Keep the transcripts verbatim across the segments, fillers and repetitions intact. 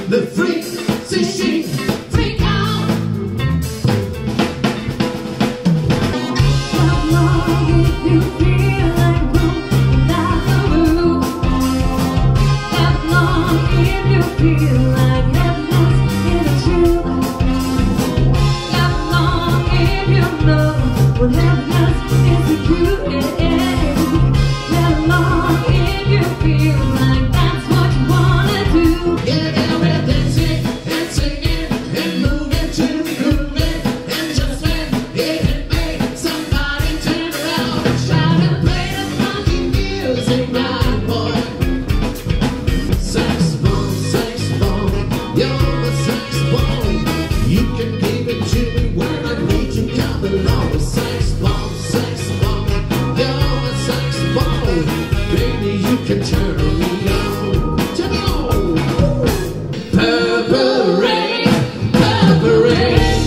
the freak, see she, freak out. How long if you feel like moving out the room? How long if you feel like heaven's in a true? How long if you know what heaven's is to you? How long if you feel like that's what you wanna do? Yeah, yeah, we're dancing and singing and moving to the groove, and just when it hit me, somebody turn around and shout and play the funky music right, boy. Saxophone, saxophone, you're a saxophone. You can give it to me when I need to come along. Saxophone, saxophone, you're a saxophone. Baby, you can turn me on. Turn on. Purple rain, purple rain.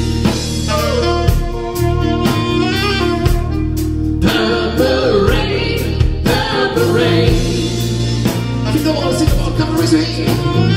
Purple rain, purple rain. If you don't want to sing about, come raise your hand.